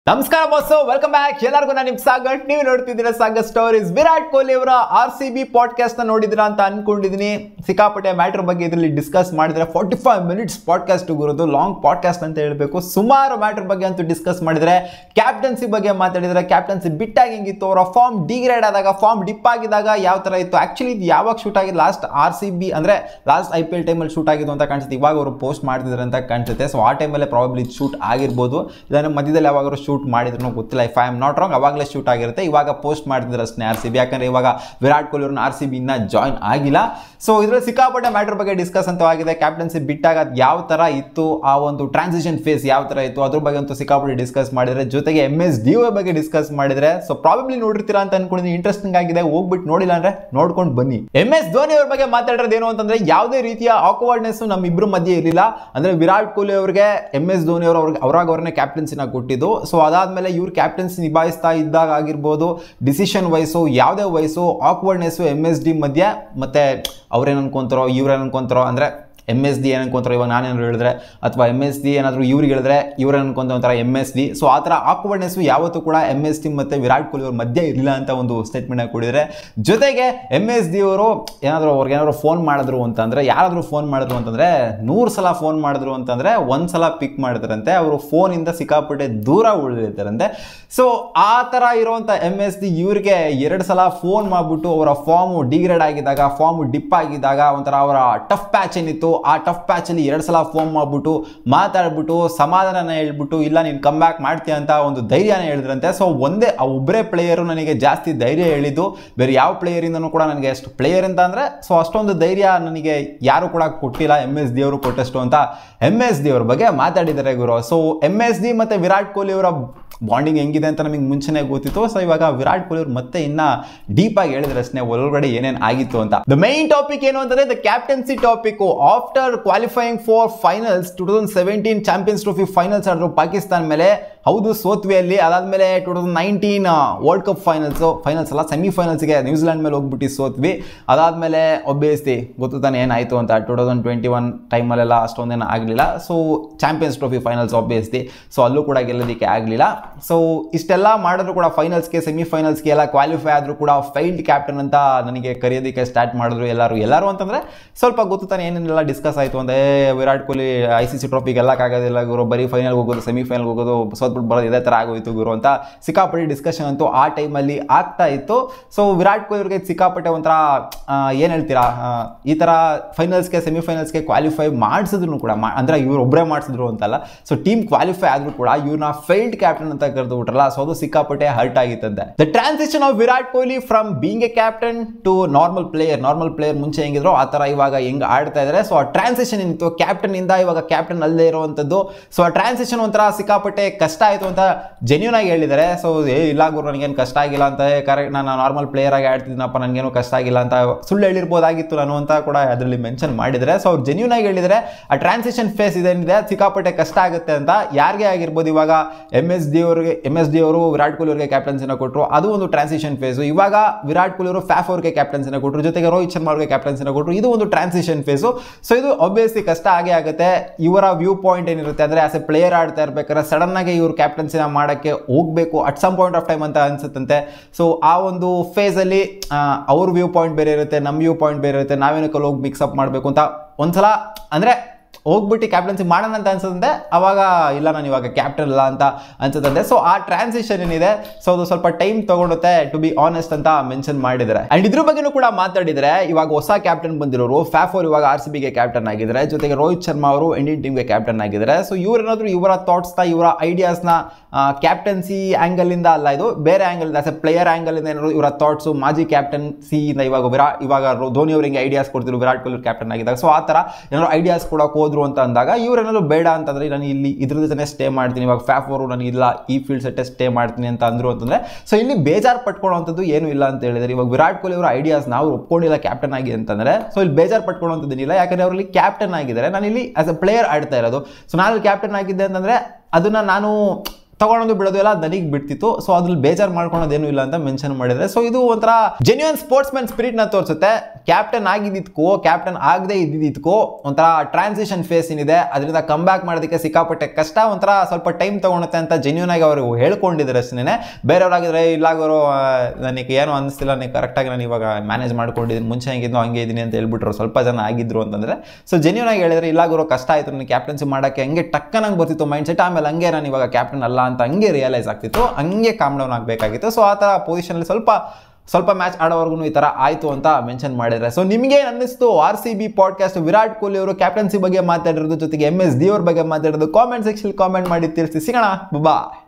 ನಮಸ್ಕಾರ boss, welcome back. ಎಲ್ಲರಿಗೂ ನಾನು ನಿಮ್ಮ ಸಾಗರ್. ನೀವು ನೋಡ್ತಿದ್ದೀರಾ ಸಾಗರ್ ಸ್ಟೋರೀಸ್. ವಿರಾಟ್ ಕೊಹ್ಲಿ ಅವರ RCB ಪಾಡ್ಕಾಸ್ಟ್ ನ ನೋಡಿದ್ರಾ ಅಂತ ಅನ್ಕೊಂಡಿದ್ದೀನಿ. ಸಿಕ್ಕಾಪಟ್ಟೆ ಮ್ಯಾಟರ್ ಬಗ್ಗೆ ಇದರಲ್ಲಿ ಡಿಸ್ಕಸ್ ಮಾಡಿದ್ರೆ 45 ಮಿನಿಟ್ಸ್ ಪಾಡ್ಕಾಸ್ಟ್ ಗುರುದು, ಲಾಂಗ್ ಪಾಡ್ಕಾಸ್ಟ್ ಅಂತ ಹೇಳಬೇಕು. ಸುಮಾರು ಮ್ಯಾಟರ್ ಬಗ್ಗೆ ಅಂತೂ ಡಿಸ್ಕಸ್ ಮಾಡಿದ್ರೆ, ಕ್ಯಾಪ್ಟನ್ಸಿ ಬಗ್ಗೆ ಮಾತಾಡಿದ್ರೆ, ಕ್ಯಾಪ್ಟನ್ಸಿ ಬಿಟ್ಟಾಗಿ ಹೆಂಗಿತ್ತು, ಅವರ ಫಾರ್ಮ್ ಡಿಗ್ರೇಡ್ ಆದಾಗ, ಫಾರ್ಮ್ ಡಿಪ್ ಆಗಿದಾಗ ಯಾವ ತರ ಇತ್ತು, ಆಕ್ಚುಲಿ ಇದು ಯಾವಾಗ ಶೂಟ್ ಆಗಿದೆ, ಲಾಸ್ಟ್ RCB ಅಂದ್ರೆ ಲಾಸ್ಟ್ IPL ಟೈಮಲ್ಲಿ ಶೂಟ್ ಆಗಿದ್ದು ಅಂತ ಕಾಣಿಸುತ್ತೆ. ಇವಾಗ ಅವರು ಪೋಸ್ಟ್ ಮಾಡ್ತಿದ್ದಾರೆ ಅಂತ ಕಾಣಿಸುತ್ತೆ. ಸೊ ಆ ಟೈಮಲ್ಲೇ ಪ್ರಾಬಬ್ಲಿ ಶೂಟ್ ಆಗಿರ್ಬೋದು, ಇದನ್ನ ಮಧ್ಯದಲ್ಲಿ ಯಾವಾಗ ಶೂಟ್ ಮಾಡಿದ್ರು ಗೊತ್ತಿಲ್ಲ. If I am not wrong, ಅವಾಗಲೇ ಶೂಟ್ ಆಗಿರುತ್ತೆ. ಇವಾಗ ಪೋಸ್ಟ್ ಮಾಡಿದ್ರೆ ಅಷ್ಟೇ RCB, ಯಾಕಂದ್ರೆ ಇವಾಗ ವಿರಾಟ್ ಕೊಹ್ಲಿ ಅವ್ರನ್ನ RCB ಇನ್ನ ಜಾಯ್ನ್ ಆಗಿಲ್ಲ. ಸೊ ಇದ್ರಲ್ಲಿ ಸಿಕ್ಕಾಪಟ್ಟೆ ಮ್ಯಾಟರ್ ಬಗ್ಗೆ ಡಿಸ್ಕಸ್ ಅಂತ ಆಗಿದೆ. ಕ್ಯಾಪ್ಟನ್ಸಿ ಬಿಟ್ಟಾಗ ಯಾವ ತರ ಇತ್ತು, ಆ ಒಂದು ಟ್ರಾನ್ಸಿಷನ್ ಫೇಸ್ ಯಾವ ತರ ಇತ್ತು, ಅದ್ರ ಬಗ್ಗೆ ಅಂತೂ ಸಿಕ್ಕಾಪಟ್ಟೆ ಡಿಸ್ಕಸ್ ಮಾಡಿದ್ರೆ, ಜೊತೆಗೆ MSD ಬಗ್ಗೆ ಡಿಸ್ಕಸ್ ಮಾಡಿದ್ರೆ. ಸೊ ಪ್ರಾಬಬ್ಲಿ ನೋಡಿರ್ತೀರಾ ಅಂತ ಅನ್ಕೊಂಡಿದ್ದೀನಿ. ಇಂಟ್ರೆಸ್ಟಿಂಗ್ ಆಗಿದೆ, ಹೋಗ್ಬಿಟ್ಟು ನೋಡಿಲ್ಲ ಅಂದ್ರೆ ನೋಡ್ಕೊಂಡು ಬನ್ನಿ. MS ಧೋನಿ ಅವ್ರ ಬಗ್ಗೆ ಮಾತಾಡಿರೋದು ಏನು ಅಂತಂದ್ರೆ, ಯಾವುದೇ ರೀತಿಯ ಆಕ್ವರ್ಡ್ನೆಸ್ ನಮ್ಮಿಬ್ರು ಮಧ್ಯೆ ಇರಲಿಲ್ಲ. ಅಂದ್ರೆ ವಿರಾಟ್ ಕೊಹ್ಲಿ ಅವರಿಗೆ MS ಧೋನಿ ಅವರು ಅವ್ರನ್ನೇ ಕ್ಯಾಪ್ಟನ್ಸಿನ ಕೊಟ್ಟಿದ್ದು. ಸೊ ಅದಾದ್ಮೇಲೆ ಇವ್ರು ಕ್ಯಾಪ್ಟನ್ಸಿ ನಿಭಾಯಿಸ್ತಾ ಇದ್ದಾಗ ಆಗಿರ್ಬೋದು, ಡಿಸಿಷನ್ ವಯಸ್ಸು, ಯಾವುದೇ ವಯಸ್ಸು, ಆಕ್ವರ್ಡ್ನೆಸ್ಸು MSD ಮಧ್ಯೆ, ಮತ್ತೆ ಅವ್ರೇನು ಅನ್ಕೊಂತಾರೋ ಇವ್ರೇನು ಅನ್ಕೊಂತಾರೋ, ಅಂದ್ರೆ MSD ಏನು ಅನ್ಕೊಂತಾರೋ, ಇವಾಗ ನಾನೇನಾದ್ರು ಹೇಳಿದ್ರೆ, ಅಥವಾ MSD ಏನಾದರೂ ಇವ್ರಿಗೆ ಹೇಳಿದ್ರೆ ಇವ್ರೇನು ಅನ್ಕೊಂತ ಒಂಥರ MSD. ಸೊ ಆ ಥರ ಆಕ್ವರ್ಡ್ನೆಸ್ಸು ಯಾವತ್ತೂ ಕೂಡ MSD ಮತ್ತು ವಿರಾಟ್ ಕೊಹ್ಲಿ ಅವ್ರ ಮಧ್ಯೆ ಇರಲಿಲ್ಲ ಅಂತ ಒಂದು ಸ್ಟೇಟ್ಮೆಂಟ್ ಕೊಟ್ಟಿದ್ದಾರೆ. ಜೊತೆಗೆ MSD ಅವರು ಅವ್ರಿಗೇನಾದ್ರು ಫೋನ್ ಮಾಡಿದ್ರು ಅಂತಂದರೆ, ಯಾರಾದರೂ ಫೋನ್ ಮಾಡಿದ್ರು ಅಂತಂದರೆ 100 ಸಲ ಫೋನ್ ಮಾಡಿದ್ರು ಅಂತಂದರೆ 1 ಸಲ ಪಿಕ್ ಮಾಡಿದ್ರಂತೆ, ಅವರು ಫೋನಿಂದ ಸಿಕ್ಕಾಪಟ್ಟೆ ದೂರ ಉಳಿದಿರ್ತಾರಂತೆ. ಸೊ ಆ ಥರ ಇರೋವಂಥ MSD ಇವ್ರಿಗೆ 2 ಸಲ ಫೋನ್ ಮಾಡಿಬಿಟ್ಟು ಅವರ ಫಾರ್ಮು ಡಿಗ್ರೇಡ್ ಆಗಿದ್ದಾಗ, ಫಾರ್ಮು ಡಿಪ್ ಆಗಿದ್ದಾಗ, ಒಂಥರ ಅವರ ಟಫ್ ಪ್ಯಾಚ್ ಏನಿತ್ತು, ಆ ಟಫ್ ಪ್ಯಾಚಲ್ಲಿ 2 ಸಲ ಫೋನ್ ಮಾಡ್ಬಿಟ್ಟು ಮಾತಾಡ್ಬಿಟ್ಟು ಸಮಾಧಾನ ಹೇಳ್ಬಿಟ್ಟು, ಇಲ್ಲ ನೀನು ಕಮ್ ಬ್ಯಾಕ್ ಮಾಡ್ತೀಯ ಅಂತ ಒಂದು ಧೈರ್ಯನ ಹೇಳಿದ್ರಂತೆ. ಸೊ ಒಂದೇ ಒಬ್ಬರೇ ಪ್ಲೇಯರು ನನಗೆ ಜಾಸ್ತಿ ಧೈರ್ಯ ಹೇಳಿದ್ದು, ಬೇರೆ ಯಾವ ಪ್ಲೇಯರಿಂದನೂ ಕೂಡ ನನಗೆ ಅಷ್ಟು ಪ್ಲೇಯರ್ ಅಂತ ಅಂದರೆ, ಸೊ ಅಷ್ಟೊಂದು ಧೈರ್ಯ ನನಗೆ ಯಾರು ಕೂಡ ಕೊಟ್ಟಿಲ್ಲ, MSD ಅವರು ಕೊಟ್ಟಷ್ಟು ಅಂತ MSD ಅವ್ರ ಬಗ್ಗೆ ಮಾತಾಡಿದ್ದಾರೆ ಗುರು. ಸೊ MSD ಮತ್ತು ವಿರಾಟ್ ಕೊಹ್ಲಿ ಅವರ ಬಾಂಡಿಂಗ್ ಹೆಂಗಿದೆ ಅಂತ ನಮಗೆ ಮುಂಚೆನೇ ಗೊತ್ತಿತ್ತು. ಸೊ ಇವಾಗ ವಿರಾಟ್ ಕೊಹ್ಲಿ ಅವರು ಮತ್ತೆ ಇನ್ನ ಡೀಪ್ ಆಗಿ ಹೇಳಿದ್ರೆ ಅಷ್ಟೇ ಒಳಗಡೆ ಏನೇನು ಆಗಿತ್ತು ಅಂತ. ದ ಮೈನ್ ಟಾಪಿಕ್ ಏನು ಅಂತಂದ್ರೆ, the captaincy topic. After qualifying for finals 2017 champions trophy finals ಆಡಿದ್ರು ಪಾಕಿಸ್ತಾನ ಮೇಲೆ. ಹೌದು, ಸೋತ್ವಿಯಲ್ಲಿ. ಅದಾದ್ಮೇಲೆ 2019 ವರ್ಲ್ಡ್ ಕಪ್ ಫೈನಲ್ಸ್ ಅಲ್ಲ, ಸೆಮಿಫೈನಲ್ಸ್ಗೆ ನ್ಯೂಜಿಲೆಂಡ್ ಮೇಲೆ ಹೋಗ್ಬಿಟ್ಟು ಸೋತ್ವಿ. ಅದಾದ್ಮೇಲೆ ಒಬ್ಬಿಯಸ್ಲಿ ಗೊತ್ತು ತಾನೆ ಏನಾಯಿತು ಅಂತ. 2021 ಟೈಮಲ್ಲೆಲ್ಲ ಅಷ್ಟೊಂದೇನು ಆಗಲಿಲ್ಲ. So champions trophy finals obviously, so ಅಲ್ಲೂ ಕೂಡ ಗೆಲ್ಲೋದಕ್ಕೆ ಆಗಲಿಲ್ಲ. ಸೊ ಇಷ್ಟೆಲ್ಲ ಮಾಡಿದ್ರು ಕೂಡ ಫೈನಲ್ಸ್ಗೆ, ಸೆಮಿಫೈನಲ್ಸ್ಗೆ ಎಲ್ಲ ಕ್ವಾಲಿಫೈ ಆದರೂ ಕೂಡ ಫೈಲ್ಡ್ ಕ್ಯಾಪ್ಟನ್ ಅಂತ ನನಗೆ ಕರೆಯೋದಕ್ಕೆ ಸ್ಟಾರ್ಟ್ ಮಾಡಿದ್ರು ಎಲ್ಲರೂ ಅಂತಂದರೆ. ಸ್ವಲ್ಪ ಗೊತ್ತು ತಾನೆ ಏನೇನೆಲ್ಲ ಡಿಸ್ಕಸ್ ಆಯಿತು ಅಂದರೆ, ವಿರಾಟ್ ಕೊಹ್ಲಿ ICC ಟ್ರೋಫಿ ಗೆಲ್ಲಕ್ಕಾಗೋದಿಲ್ಲ ಗುರು, ಬರೀ ಫೈನಲ್ಗೆ ಹೋಗೋದು, ಸೆಮಿಫೈನಲ್ಗೆ ಹೋಗೋದು, ಸೋತ್ಬಿಟ್ಟು ಬರೋದು, ಇದೇ ಥರ ಆಗೋಯ್ತು ಗುರು ಅಂತ ಸಿಕ್ಕಾಪಟ್ಟೆ ಡಿಸ್ಕಷನ್ ಅಂತೂ ಆ ಟೈಮಲ್ಲಿ ಆಗ್ತಾ ಇತ್ತು. ಸೊ ವಿರಾಟ್ ಕೊಹ್ಲಿ ಅವ್ರಿಗೆ ಸಿಕ್ಕಾಪಟ್ಟೆ ಒಂಥರ ಏನು ಹೇಳ್ತೀರಾ, ಈ ಥರ ಫೈನಲ್ಸ್ಗೆ ಸೆಮಿಫೈನಲ್ಸ್ಗೆ ಕ್ವಾಲಿಫೈ ಮಾಡಿಸಿದ್ರು ಕೂಡ, ಅಂದರೆ ಇವ್ರು ಒಬ್ಬರೇ ಮಾಡಿಸಿದ್ರು ಅಂತಲ್ಲ, ಸೊ ಟೀಮ್ ಕ್ವಾಲಿಫೈ ಆದರೂ ಕೂಡ ಇವ್ರನ್ನ ಫೈಲ್ಡ್ ಕ್ಯಾಪ್ಟನ್ ಅಂತ ಕರೆದು ಬಿಟ್ರಲ್ಲ. ಸೊ ಅದು ಸಿಕ್ಕಾಪಟ್ಟೆ ಹರ್ಟ್ ಆಗಿತ್ತಂತೆ. The transition of Virat Kohli from being a captain to normal player ಮುಂಚೆ ಹೆಂಗಿದ್ರು ಆ ಥರ ಇವಾಗ ಹೆಂಗೆ ಆಡ್ತಾ ಇದ್ದಾರೆ. ಸೊ ಆ ಟ್ರಾನ್ಸಿಷನ್ ಏನಿತ್ತು, ಕ್ಯಾಪ್ಟನ್ ಇಂದ ಇವಾಗ ಕ್ಯಾಪ್ಟನ್ ಅಲ್ಲೇ ಇರುವಂಥದ್ದು. ಸೊ ಆ ಟ್ರಾನ್ಸಿಷನ್ ಒಂಥರ ಸಿಕ್ಕಾಪಟ್ಟೆ ಕಷ್ಟ ಆಯಿತು ಅಂತ ಜೆನ್ಯೂನ್ ಆಗಿ ಹೇಳಿದ್ದಾರೆ. ಸೊ ಇಲ್ಲ ಗುರು, ನನಗೇನು ಕಷ್ಟ ಆಗಿಲ್ಲ ಅಂತ, ಕರೆಕ್ಟ್ ನಾನು ನಾರ್ಮಲ್ ಪ್ಲೇಯರ್ ಆಗಿ ಆಡ್ತಿದ್ದೀನಪ್ಪ, ನನಗೇನು ಕಷ್ಟ ಆಗಿಲ್ಲ ಅಂತ ಸುಳ್ಳು ಹೇಳಿರ್ಬೋದಾಗಿತ್ತು ನಾನು ಅಂತ ಕೂಡ ಅದರಲ್ಲಿ ಮೆನ್ಷನ್ ಮಾಡಿದರೆ. ಸೊ ಅವ್ರು ಜೆನ್ಯೂನ್ ಆಗಿ ಹೇಳಿದರೆ, ಆ ಟ್ರಾನ್ಸಿಷನ್ ಫೇಸ್ ಇದೇನಿದೆ ಸಿಕ್ಕಾಪಟ್ಟೆ ಕಷ್ಟ ಆಗುತ್ತೆ ಅಂತ. ಯಾರಿಗೆ ಆಗಿರ್ಬೋದು, ಇವಾಗ MSD ಅವರು ವಿರಾಟ್ ಕೊಹ್ಲಿ ಅವರಿಗೆ ಕ್ಯಾಪ್ಟನ್ಸಿನ ಕೊಟ್ಟರು, ಅದು ಒಂದು ಟ್ರಾನ್ಸಿಷನ್ ಫೇಸು. ಇವಾಗ ವಿರಾಟ್ ಕೊಹ್ಲಿ ಅವರು ಫ್ಯಾಫ್ ಅವ್ರಿಗೆ ಕ್ಯಾಪ್ಟನ್ಸಿನ ಕೊಟ್ಟರು, ಜೊತೆಗೆ ರೋಹಿತ್ ಶರ್ಮಾ ಅವರಿಗೆ ಕ್ಯಾಪ್ಟನ್ಸಿನ ಕೊಟ್ಟರು, ಇದು ಒಂದು ಟ್ರಾನ್ಸಿಷನ್ ಫೇಸು. ಸೊ ಇದು ಆಬ್ವಿಯಸ್ಲಿ ಕಷ್ಟ ಆಗೇ ಆಗುತ್ತೆ. ಇವರ ವ್ಯೂ ಪಾಯಿಂಟ್ ಏನಿರುತ್ತೆ ಅಂದರೆ, ಆಸ್ ಎ ಪ್ಲೇಯರ್ ಆಡ್ತಾ ಇರ್ಬೇಕಾದ್ರೆ ಸಡನ್ ಆಗಿ ಇವರು ಕ್ಯಾಪ್ಟನ್ಸಿನ ಮಾಡೋಕ್ಕೆ ಹೋಗಬೇಕು at some point of time ಅಂತ ಅನ್ಸುತ್ತಂತೆ. ಸೊ ಆ ಒಂದು ಫೇಸಲ್ಲಿ ಅವ್ರ ವ್ಯೂ ಪಾಯಿಂಟ್ ಬೇರೆ ಇರುತ್ತೆ, ನಮ್ಮ ವ್ಯೂ ಪಾಯಿಂಟ್ ಬೇರೆ ಇರುತ್ತೆ, ನಾವೇನಕ್ಕೆ ಹೋಗಿ ಮಿಕ್ಸಪ್ ಮಾಡಬೇಕು ಅಂತ ಒಂದ್ಸಲ ಅಂದರೆ ಹೋಗ್ಬಿಟ್ಟು ಕ್ಯಾಪ್ಟನ್ಸಿ ಮಾಡೋಣ ಅಂತ ಅನ್ಸುತ್ತೆ. ಅವಾಗ ಇಲ್ಲ, ನಾನು ಇವಾಗ ಕ್ಯಾಪ್ಟನ್ ಇಲ್ಲ ಅಂತ ಅನ್ಸುತ್ತೆ. ಸೊ ಆ ಟ್ರಾನ್ಸಿಷನ್ ಏನಿದೆ, ಸೊ ಅದು ಸ್ವಲ್ಪ ಟೈಮ್ ತಗೊಳುತ್ತೆ ಟು ಬಿ ಆನೆಸ್ಟ್ ಅಂತ ಮೆನ್ಷನ್ ಮಾಡಿದ್ದಾರೆ. ಅಂಡ್ ಇದ್ರ ಬಗ್ಗೆನೂ ಕೂಡ ಮಾತಾಡಿದರೆ, ಇವಾಗ ಹೊಸ ಕ್ಯಾಪ್ಟನ್ ಬಂದಿರೋರು ಫ್ಯಾಫ್ ಅವರು ಇವಾಗ RCBಗೆ ಕ್ಯಾಪ್ಟನ್ ಆಗಿದ್ದಾರೆ, ಜೊತೆಗೆ ರೋಹಿತ್ ಶರ್ಮಾ ಅವರು ಇಂಡಿಯನ್ ಟೀಮ್ಗೆ ಕ್ಯಾಪ್ಟನ್ ಆಗಿದ್ದಾರೆ. ಸೊ ಇವರೇನಾದ್ರು ಇವರ ಥಾಟ್ಸ್ನ, ಇವರ ಐಡಿಯಾಸ್ನ ಕ್ಯಾಪ್ಟನ್ಸಿ ಆ್ಯಂಗಲ್ ಇಂದ ಅಲ್ಲ, ಇದು ಬೇರೆ ಆ್ಯಂಗಲ್ ಇಂದ, ಆಸ್ ಎ ಪ್ಲೇಯರ್ ಆ್ಯಂಗಲ್ ಇಂದ ಏನಾದ್ರು ಇವರ ಥಾಟ್ಸು ಮಾಜಿ ಕ್ಯಾಪ್ಟನ್ಸಿಯಿಂದ ಇವಾಗ ಧೋನಿ ಅವರಿಗೆ ಐಡಿಯಾಸ್ ಕೊಡ್ತಿದ್ರು ವಿರಾಟ್ ಕೊಹ್ಲಿ ಕ್ಯಾಪ್ಟನ್ ಆಗಿದ್ದಾಗ. ಸೊ ಆ ಥರ ಏನಾದ್ರು ಐಡಿಯಾಸ್ ಕೂಡ ಹೋದ್ರು ಅಂತ ಅಂದಾಗ, ಇವರೇನಾದ್ರು ಬೇಡ ಅಂತಂದ್ರೆ ನಾನು ಇಲ್ಲಿ ಇದ್ರ ಜೊತೆ ಸ್ಟೇ ಮಾಡ್ತೀನಿ, ಇವಾಗ ಫ್ಯಾಫ್ ಅವರು ನಾನು ಇಲ್ಲ ಈ ಫೀಲ್ಡ್ ಸೆಟ್ಟೆ ಸ್ಟೇ ಮಾಡ್ತೀನಿ ಅಂತ ಅಂದ್ರು ಅಂತಂದ್ರೆ, ಸೊ ಇಲ್ಲಿ ಬೇಜಾರು ಪಟ್ಕೊಳ್ಳೋವಂಥದ್ದು ಏನು ಇಲ್ಲ ಅಂತ ಹೇಳಿದ್ರೆ, ಇವಾಗ ವಿರಾಟ್ ಕೊಹ್ಲಿ ಅವರ ಐಡಿಯಾಸ್ನ ಅವ್ರು ಒಪ್ಕೊಂಡಿಲ್ಲ ಕ್ಯಾಪ್ಟನ್ ಆಗಿ ಅಂತಂದ್ರೆ, ಸೊ ಇಲ್ಲಿ ಬೇಜಾರು ಪಟ್ಕೊಳ್ಳೋವಂಥದ್ದೇನಿಲ್ಲ. ಯಾಕಂದ್ರೆ ಅವರಲ್ಲಿ ಕ್ಯಾಪ್ಟನ್ ಆಗಿದ್ದಾರೆ, ನಾನು ಇಲ್ಲಿ ಆಸ್ ಎ ಪ್ಲೇಯರ್ ಆಡ್ತಾ ಇರೋದು. ಸೊ ನಾನು ಕ್ಯಾಪ್ಟನ್ ಆಗಿದ್ದೆ ಅಂತಂದ್ರೆ ಅದನ್ನ ನಾನು ತಗೊಳೋದು ಬಿಡೋದು ಎಲ್ಲ ನನಗೆ ಬಿಡ್ತಿತ್ತು. ಸೊ ಅದ್ರಲ್ಲಿ ಬೇಜಾರು ಮಾಡ್ಕೊಳೋದೇನು ಇಲ್ಲ ಅಂತ ಮೆನ್ಷನ್ ಮಾಡಿದ್ರೆ. ಸೊ ಇದು ಒಂಥರ ಜೆನ್ಯೂನ್ ಸ್ಪೋರ್ಟ್ಸ್ ಮ್ಯಾನ್ ಸ್ಪಿರಿಟ್ ನ ತೋರಿಸುತ್ತೆ. ಕ್ಯಾಪ್ಟನ್ ಆಗಿದ್ದಕ್ಕೋ ಕ್ಯಾಪ್ಟನ್ ಆಗದೆ ಇದ್ದಿದ್ದಕ್ಕೋ ಒಂಥರ ಟ್ರಾನ್ಸಿಷನ್ ಫೇಸ್ ಏನಿದೆ ಅದರಿಂದ ಕಮ್ ಬ್ಯಾಕ್ ಮಾಡೋದಕ್ಕೆ ಸಿಕ್ಕಾಪಟ್ಟೆ ಕಷ್ಟ, ಒಂಥರ ಸ್ವಲ್ಪ ಟೈಮ್ ತೊಗೊಳುತ್ತೆ ಅಂತ ಜೆನ್ಯೂನ್ ಆಗಿ ಅವರು ಹೇಳ್ಕೊಂಡಿದ್ದಾರೆ ಅಷ್ಟೇ. ಬೇರೆಯವ್ರಾಗಿದ್ರೆ ಇಲ್ಲಾಗೋರು ನನಗೆ ಏನೋ ಅನಿಸ್ತಿಲ್ಲ, ನನಗೆ ಕರೆಕ್ಟಾಗಿ ನಾನು ಇವಾಗ ಮ್ಯಾನೇಜ್ ಮಾಡ್ಕೊಂಡಿದ್ದೀನಿ, ಮುಂಚೆ ಹೆಂಗಿದ್ನೋ ಹಂಗೆ ಇದ್ದೀನಿ ಅಂತ ಹೇಳ್ಬಿಟ್ರು ಸ್ವಲ್ಪ ಜನ ಆಗಿದ್ರು ಅಂತಂದರೆ. ಸೊ ಜೆನ್ಯೂನ್ ಆಗಿ ಹೇಳಿದ್ರೆ ಇಲ್ಲಾಗೋರು ಕಷ್ಟ ಆಯಿತು ನನಗೆ ಕ್ಯಾಪ್ಟನ್ಸಿ ಮಾಡೋಕ್ಕೆ, ಹಂಗೆ ಟಕ್ಕನಾಗಿ ಬರ್ತಿತ್ತು ಮೈಂಡ್ ಸೆಟ್. ಆಮೇಲೆ ಹಂಗೆ ನಾನು ಇವಾಗ ಕ್ಯಾಪ್ಟನ್ ಅಲ್ಲ ಅಂತ ಹಂಗೆ ರಿಯಲೈಸ್ ಆಗ್ತಿತ್ತು, ಹಂಗೆ ಕಾಮ್ ಡೌನ್ ಆಗಬೇಕಾಗಿತ್ತು. ಸೊ ಆ ಥರ ಪೊಸಿಷನಲ್ಲಿ ಸ್ವಲ್ಪ ಮ್ಯಾಚ್ ಆಡೋವರೆಗೂ ಈ ಥರ ಆಯಿತು ಅಂತ ಮೆನ್ಷನ್ ಮಾಡಿದ್ದಾರೆ. ಸೊ ನಿಮಗೆ ಅನ್ನಿಸ್ತು RCB ಪಾಡ್ಕಾಸ್ಟ್ ವಿರಾಟ್ ಕೊಹ್ಲಿ ಅವರು ಕ್ಯಾಪ್ಟನ್ಸಿ ಬಗ್ಗೆ ಮಾತಾಡಿರೋದು ಜೊತೆಗೆ MS D ಅವ್ರ ಬಗ್ಗೆ ಮಾತಾಡೋದು? ಕಾಮೆಂಟ್ ಸೆಕ್ಷನ್ ಕಾಮೆಂಟ್ ಮಾಡಿ ತಿಳಿಸಿ. ಸಿಗೋಣ, ಬಾಯ್.